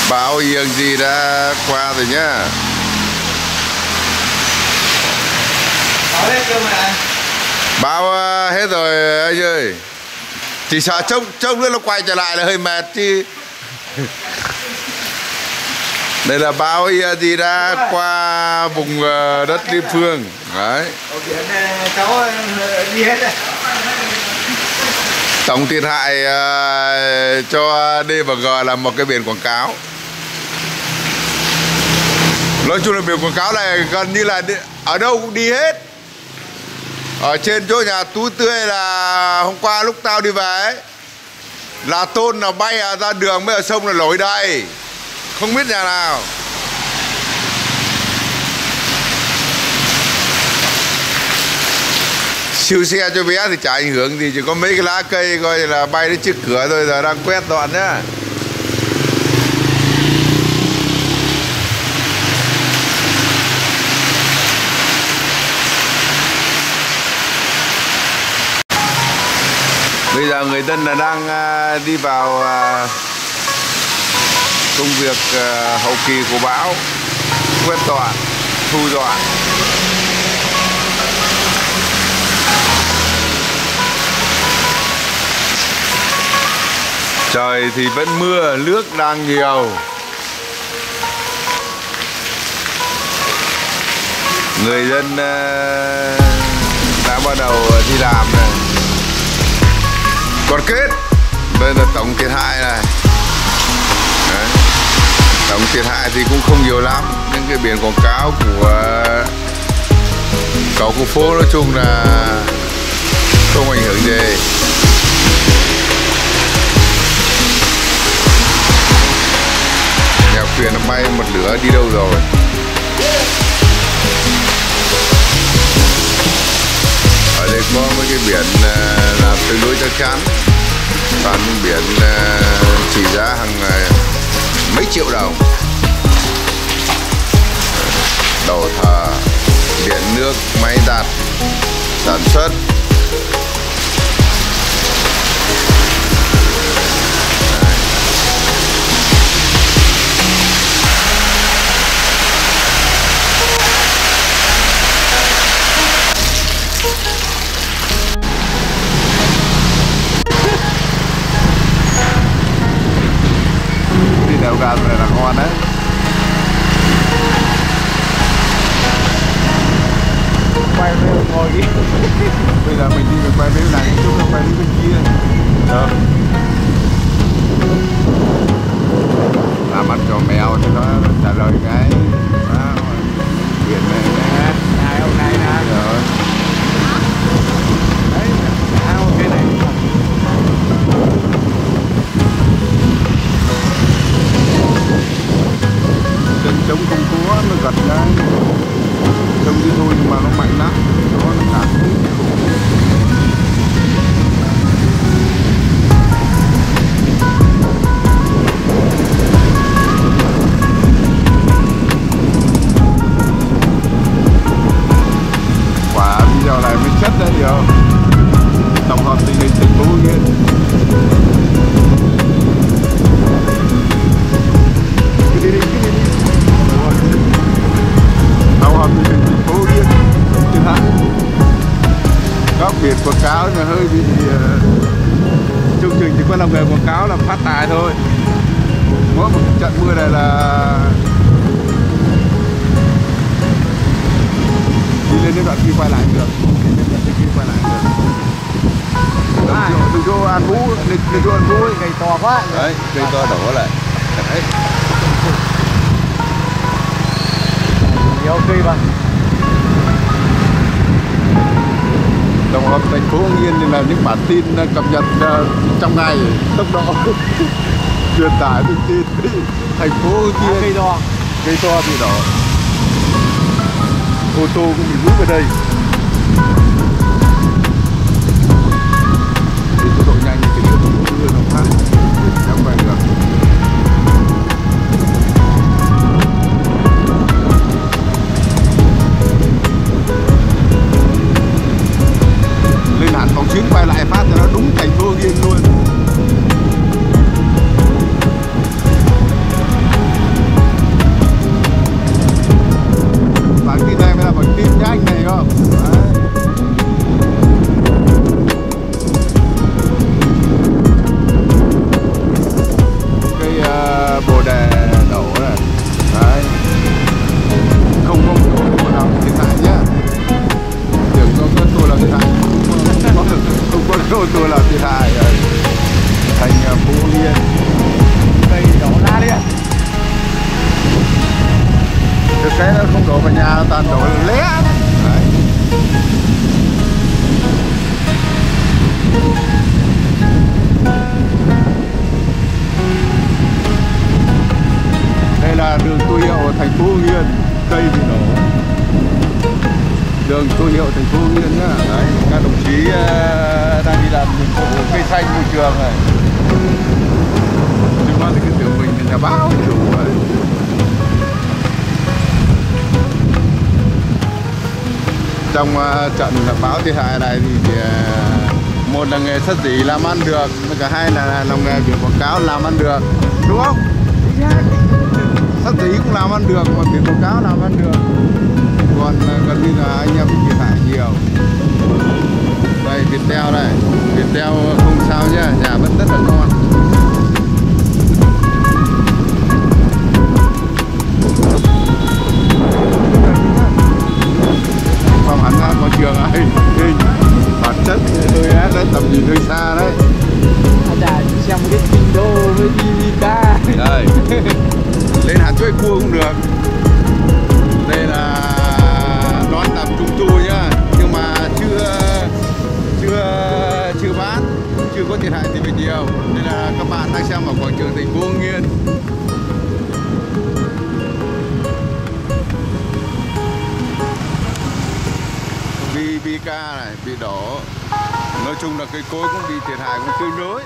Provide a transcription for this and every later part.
Báo ENG đã qua rồi nhá. Báo hết chưa mà? Báo hết rồi anh ơi. Chỉ sợ trông nữa nó quay trở lại là hơi mệt chứ. Đây là báo ENG đã qua vùng đất địa phương. Đấy. Ở biển cháu đi hết rồi. Tổng thiệt hại cho D và G là một cái biển quảng cáo. Nói chung là biển quảng cáo này gần như là ở đâu cũng đi hết. Ở trên chỗ nhà Tú Tươi là hôm qua lúc tao đi về ấy, là tôn là bay ra đường mới ở sông là nổi đầy, không biết nhà nào. Siêu xe cho bé thì chả ảnh hưởng gì, chỉ có mấy cái lá cây coi là bay đến trước cửa thôi, giờ đang quét dọn nhá. Bây giờ người dân là đang đi vào công việc hậu kỳ của bão, quét dọn, thu dọn. Trời thì vẫn mưa, nước đang nhiều. Người dân đã bắt đầu đi làm này. Còn kết, đây là tổng thiệt hại này. Đấy. Tổng thiệt hại thì cũng không nhiều lắm. Những cái biển quảng cáo của cầu khu phố nói chung là không ảnh hưởng gì. Nhà thuyền nó bay một lửa đi đâu rồi. Ở đây có mấy cái biển là tương đối chắc chắn, toàn những biển chỉ giá hàng mấy triệu đồng. Đầu thờ, điện nước, máy giặt, sản xuất. Đèo gà này là ngon đấy. Quay về ngồi đi. Bây giờ mình đi quay bên này, chút nữa quay bên kia. Đó. Làm ăn cho mèo thì nó trả lời cái biển này nè. Này hôm nay nè. Rồi. Đấy, cái này. Chân trống không có, nó gật ra. Trông đi thôi nhưng mà nó mạnh lắm. Nó cản. Quả video này mới chất ra nhiều. Tổng hợp tình hình thành phố Hưng Yên. Tổng hợp tình hình thành phố Hưng Yên. Trên hãng các biển quảng cáo là hơi bị chương trình chỉ có làm nghề quảng cáo là phát tài thôi. Mỗi một trận mưa này là đi lên đến đoạn khi quay lại được, khi quay lại được. Đừng cho ăn vũ, đừng cho ăn vũ ấy. Cây to quá. Đấy, cây to đổ lại. Đấy. Nhiều cây mà. Tổng hợp thành phố Hưng Yên thì là những bản tin cập nhật trong ngày, tốc độ truyền tải thông tin thành phố Hưng Yên. Cây to bị đổ, ô tô cũng bị rút về đây. Đi tốc độ nhanh thì cái nước mưa nó phát trong vài đường. Lên hẳn phòng chuyến quay lại phát cho nó đúng thành phố Hưng Yên luôn. đổ vào nhà toàn đổ lé. Đấy. Đây là đường tô hiệu ở thành phố Hưng Yên, cây bị nổ. Đường tô hiệu thành phố Hưng Yên nhá. Đấy, các đồng chí đang đi làm nhiệm vụ cây xanh môi trường này. Nhưng mà thì cái tưởng mình là nhà báo chủ ấy. Trong trận báo thiệt hại này thì một là nghề sắt dỉ làm ăn được, cả hai là lòng nghề biển quảng cáo làm ăn được, đúng không? Sắt dỉ cũng làm ăn được mà biển quảng cáo làm ăn được, còn gần như là anh em bị thiệt hại nhiều. Đây Viettel đây, Viettel không sao nhá, nhà vẫn rất là ngon. Không hẳn là có trường ai bản chất tôi đấy, tầm nhìn hơi xa đấy. Anh đã xem một cái kinh đô với Ivica. Đây lên hạt chuối cua cũng được. Đây là đón tầm trung thu nhá, nhưng mà chưa bán, chưa có thiệt hại gì về nhiều, nên là các bạn đang xem ở quảng trường thành phố Hưng Yên. BBK này bị đổ, nói chung là cây cối cũng bị thiệt hại cũng tương đối.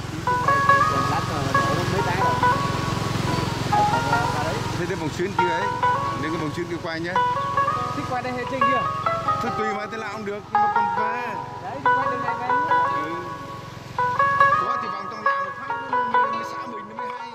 Thế đến vòng xuyến kia ấy, đến cái vòng xuyến kia quay nhé. Thích quay đây hay trên kia? Thôi tùy mà thế nào cũng được, nhưng mà còn về. Đấy, đi quay đường này về. Ừ. Có thì vòng trong làng một phát như xã mình nó mới hay.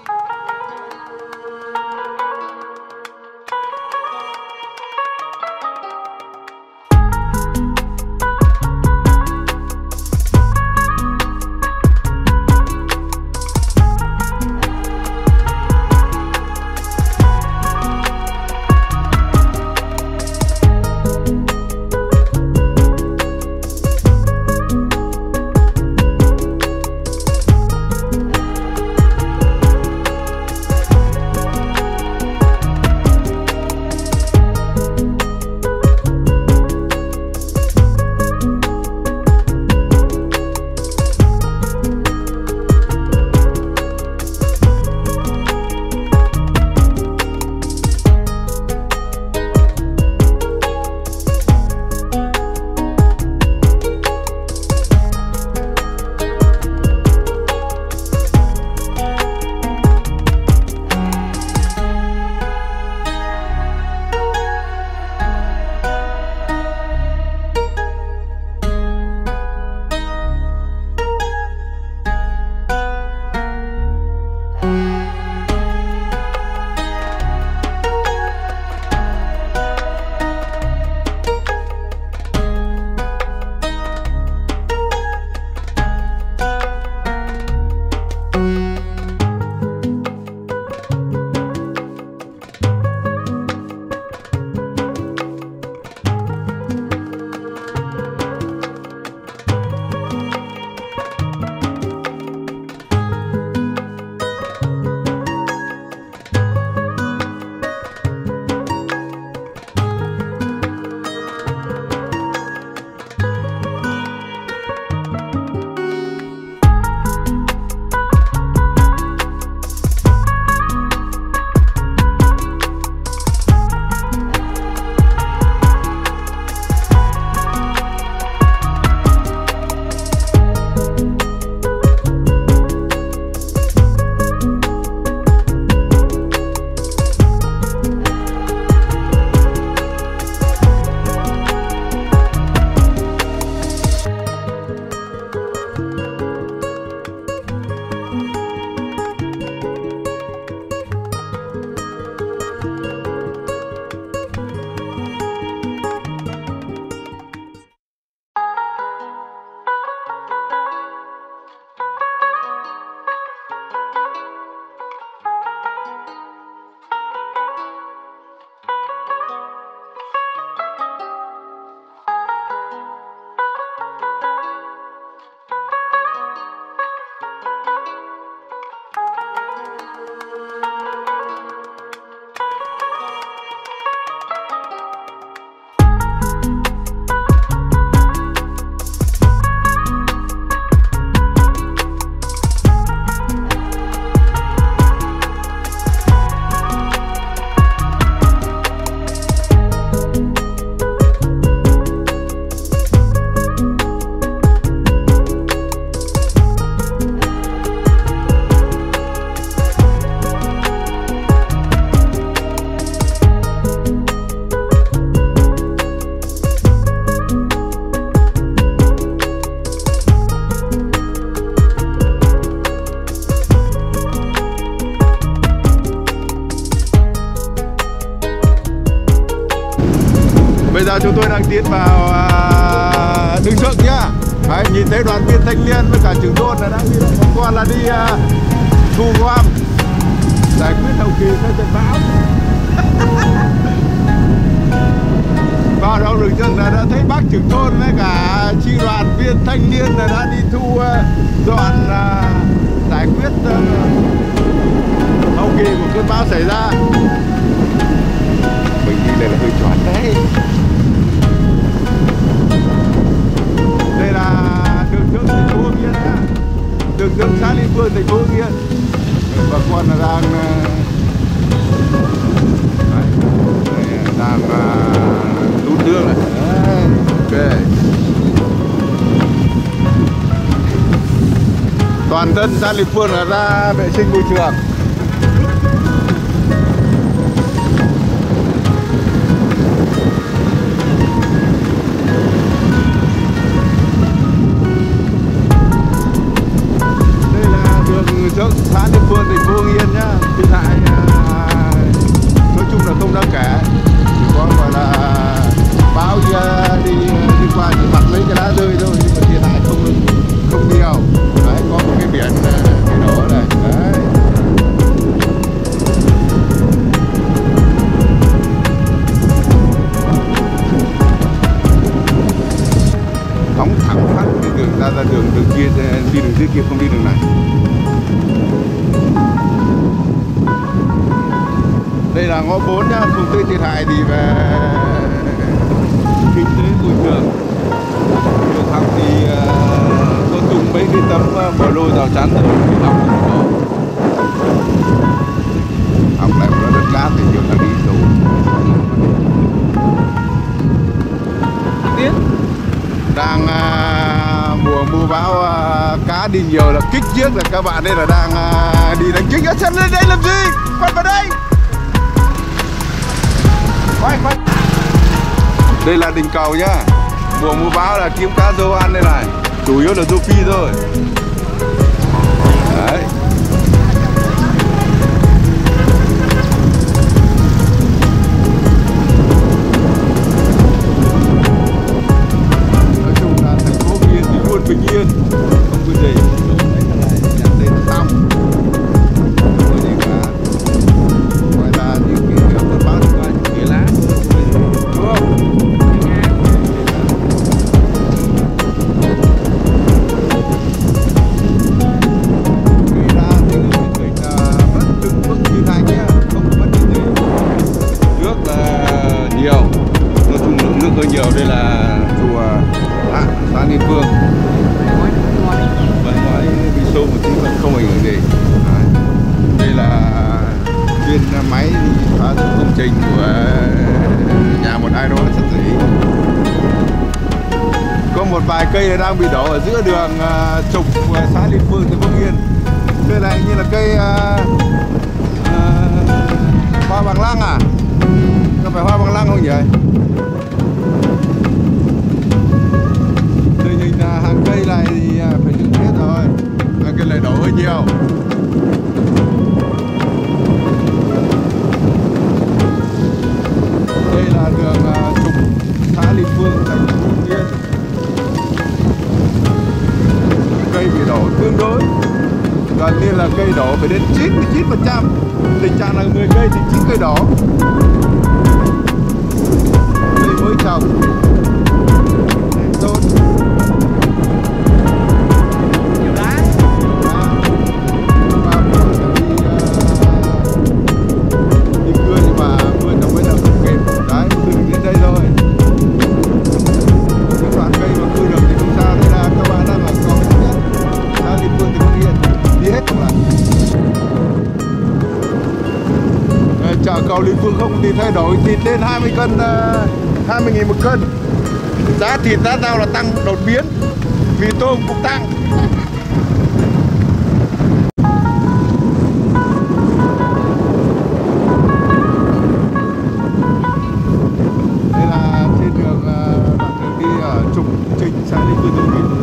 bây giờ chúng tôi đang tiến vào đường Thượng nhá. Đấy, nhìn thấy đoàn viên thanh niên với cả trưởng thôn là đang đi một con là đi thu gom giải quyết hậu kỳ các trận bão. Vào trong đường Thượng là đã thấy bác trưởng thôn với cả chi đoàn viên thanh niên là đã đi thu dọn giải quyết hậu kỳ của cơn bão xảy ra. Mình đi đây là hơi choáng đấy. Đây là đường Thượng thành phố Hưng Yên nhá. Đường Thượng xã Liên Phương thành phố Hưng Yên. Bà con là đang đút nước này. Đấy, ok. Toàn dân xã Liên Phương là ra vệ sinh môi trường. Thượng xã Liên Phương thành phố Hưng Yên nhá, thiệt hại nói chung là không đáng kể, chỉ có gọi là bão đi qua chỉ mặt lấy cái lá rơi thôi, nhưng mà thiệt hại không nhiều. Đấy, có một cái biển cái đó này, đấy. Phóng thẳng phát cái đường ra đường kia, đi đường dưới kia không đi đường này. Đây là ngõ 4 nhá, không thấy thiệt hại gì về kinh tế môi trường. Trường học thì có dùng mấy cái tấm bỏ lô rào chắn rồi, học không có. Học lại một đất cát thì nhiều thằng đi tù. Đang mùa mưa bão, cá đi nhiều là kích chiếc là các bạn đây là đang đi đánh kích. Ở xem lên đây làm gì? Quay vào đây. Quay. Đây là đỉnh cầu nhá. Mùa mưa bão là kiếm cá rô ăn đây này. Chủ yếu là rô phi thôi. Đấy. Nói chung là thành phố Hưng Yên thì luôn bình yên, không có gì. Nhặt tên xong. Không có gì cả. Gọi là những cái cơn bão đi qua những cái lá. Đúng không? Người ra thì mình vẫn từng bước như thành nhá, không có vấn đề gì. Nước là nhiều, nói chung lượng nước hơi nhiều. Đây là chùa xã Liên Phương. Bên ngoài bị sâu một tí vẫn không ảnh hưởng gì. Đấy. Đây là viên máy phá rỡ công trình của nhà một ai đó rất dễ. Có một vài cây đang bị đổ ở giữa đường trục của xã Liên Phương thành phố Hưng Yên. Cây này như là cây hoa bằng lăng à? Có phải hoa bằng lăng không nhỉ? Tình hình hàng cây này thì phải dựng hết rồi. Cây này đổ hơi nhiều. Đây là đường trục xã Liên Phương thành phố Hưng Yên. Cây bị đổ tương đối, gần như là cây đổ phải đến 99%. Tình trạng là 10 cây thì 9 cây đổ. Cây mới trồng tốt. Nhiều lá. Đi cưa nhưng mà mưa trồng mới là không kịp. Đấy, từ đến đây thôi. Những đoạn cây mà cưa được thì không sao. Đây là các bạn đang ở cầu Liên Phương thì Hưng Yên, đi hết không lại. Chợ cầu Liên Phương không thì thay đổi thịt lên 20 cân, 20.000 một cân. Giá thịt giá rau là tăng đột biến, mì tôm cũng tăng. Đây là trên đường đoạn đường đi ở trục trình xã Liên Phương Hưng Yên.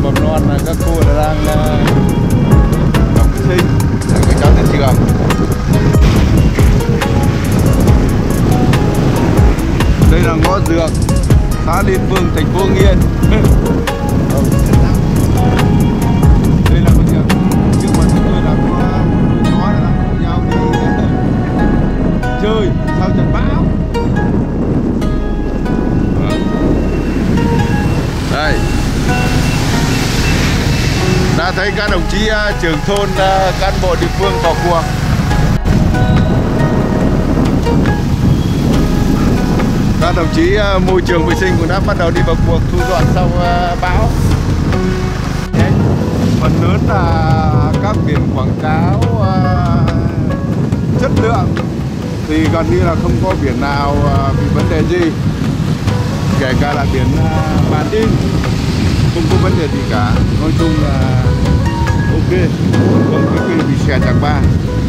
mầm non là các cô là đang học sinh, các cháu đến trường. Đây là ngõ Dược, xã Liên Phương, thành phố Hưng Yên. Đây là một trường, trước mặt chúng tôi là có chó đang cùng nhau đi chơi sau trận bão. Đây, đã thấy các đồng chí trưởng thôn, cán bộ địa phương vào cuộc. Các đồng chí môi trường vệ sinh cũng đã bắt đầu đi vào cuộc thu dọn sau bão. Phần lớn là các biển quảng cáo chất lượng thì gần như là không có biển nào bị vấn đề gì, kể cả là biển màn in không có vấn đề gì cả. Nói chung là ok, không cái bị xè chạc ba.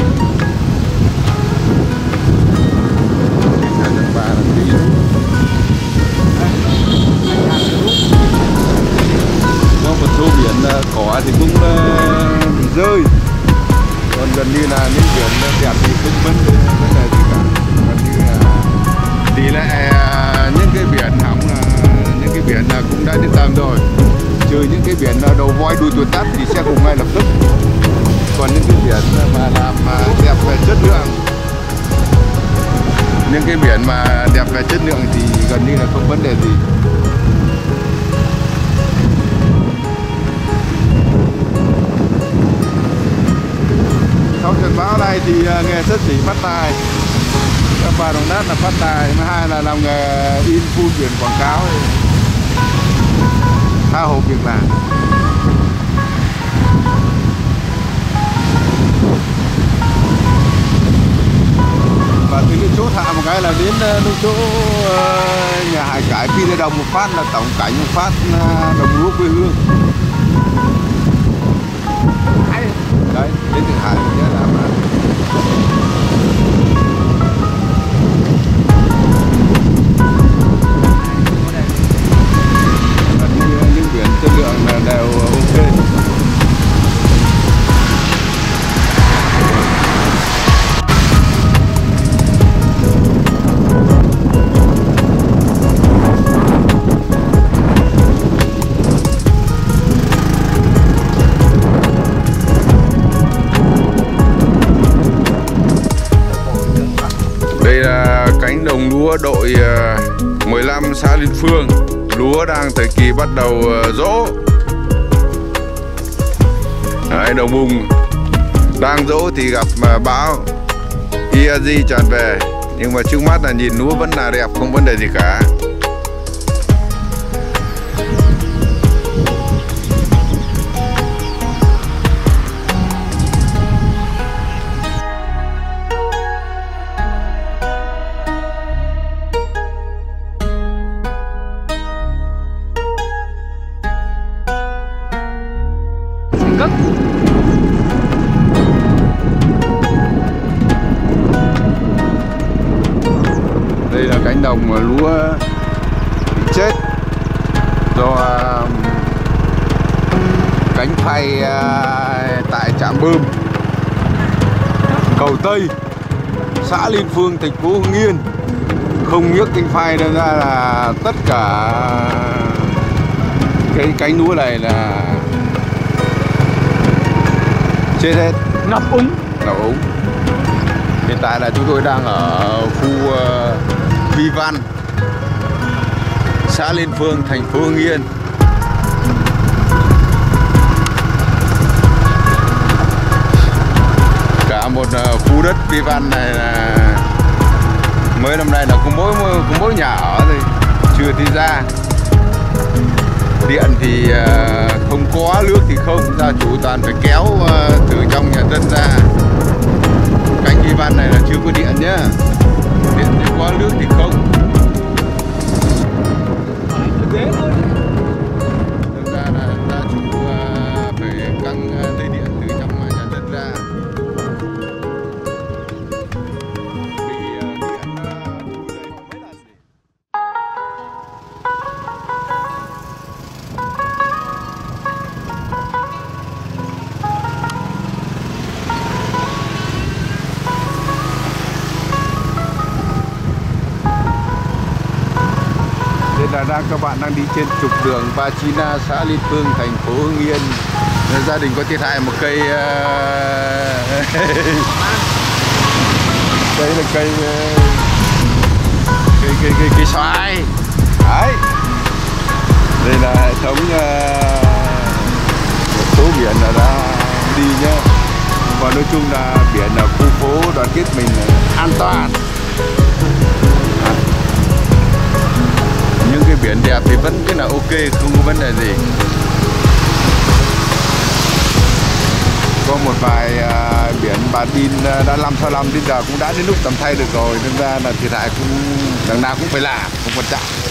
Có một số biển cỏ thì cũng bị rơi, còn gần như là những biển đẹp thì không vấn đề gì cả. Gần như là tỷ lệ những cái biển hỏng là những cái biển cũng đã đến tầm rồi, trừ những cái biển đầu voi đuôi tuột tắt thì sẽ cùng ngay lập tức. Còn những cái biển mà làm đẹp về chất lượng, những cái biển mà đẹp về chất lượng thì gần như là không vấn đề gì. Sau trận bão này thì nghề sắt xỉ phát tài, các bà đồng nát là phát tài, thứ hai là làm nghề in phun biển quảng cáo thì tha hồ việc làm. Và từ cái chốt hạ một cái là đến nơi chỗ nhà Hải Cải Phi Lê Đồng một phát là tổng cảnh một phát đồng lúa quê hương. Đấy, đến Thượng Hải thì làm những biển chất lượng là đều ok. Đây là cánh đồng lúa đội 15 xã Liên Phương. Lúa đang thời kỳ bắt đầu rỗ. Đấy, đồng bùng đang rỗ thì gặp bão Iazi tràn về. Nhưng mà trước mắt là nhìn lúa vẫn là đẹp, không vấn đề gì cả. Đây là cánh đồng lúa bị chết do cánh phay tại trạm bơm Cầu Tây, xã Liên Phương, thành phố Hưng Yên không nhấc cánh phay ra là tất cả cái cánh lúa này là chết hết, ngập úng. Hiện tại là chúng tôi đang ở khu Vi Văn, xã Liên Phương, thành phố Hưng Yên. Cả một khu đất Vi Văn này là mới năm nay là có mỗi nhà ở thôi, chưa đi ra. Điện thì không có, nước thì không, gia chủ toàn phải kéo từ trong nhà dân ra. Cánh Vi Văn này là chưa có điện nhá, điện thì có, nước thì không. Thực ra là gia chủ phải căng dây điện từ trong nhà dân ra. Bị điện thu dây không biết là gì. là các bạn đang đi trên trục đường Ba China, xã Liên Phương, thành phố Hưng Yên. Gia đình có thiệt hại một cây đây là cây xoài. Đấy. Đây là hệ thống một số biển là đã đi nhá. Và nói chung là biển ở khu phố Đoàn Kết mình an toàn. Những cái biển đẹp thì vẫn rất là ok, không có vấn đề gì. Có một vài biển Bà Tin đã 5/5 đến giờ cũng đã đến lúc tầm thay được rồi, nên ra là thiệt hại cũng đằng nào cũng phải làm, không quan trọng.